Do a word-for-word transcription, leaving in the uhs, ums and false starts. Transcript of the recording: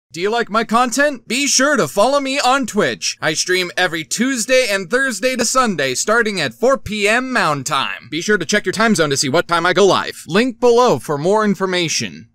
Do you like my content? Be sure to follow me on Twitch. I stream every Tuesday and Thursday to Sunday starting at four p m Mountain Time. Be sure to check your time zone to see what time I go live. Link below for more information.